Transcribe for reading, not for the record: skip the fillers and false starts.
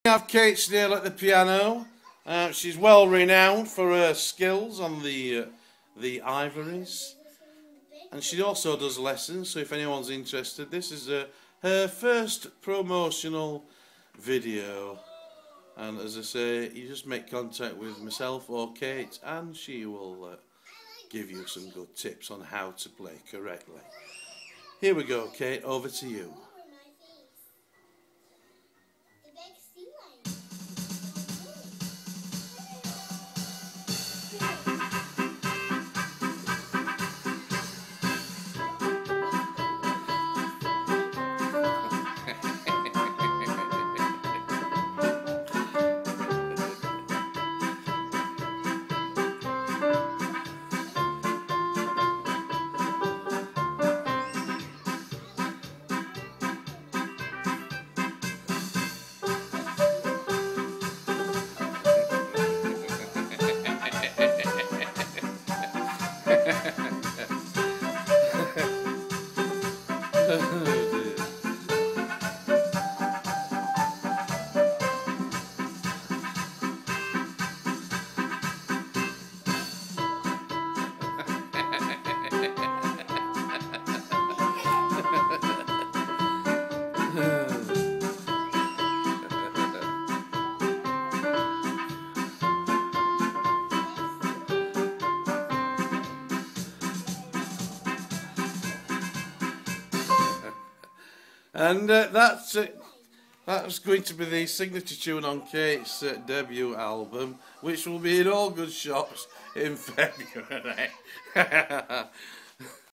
We have Kate Steele at the piano. She's well renowned for her skills on the ivories, and she also does lessons. So if anyone's interested, this is her first promotional video. And as I say, you just make contact with myself or Kate, and she will give you some good tips on how to play correctly. Here we go, Kate. Over to you. And that's going to be the signature tune on Kate's debut album, which will be in all good shops in February.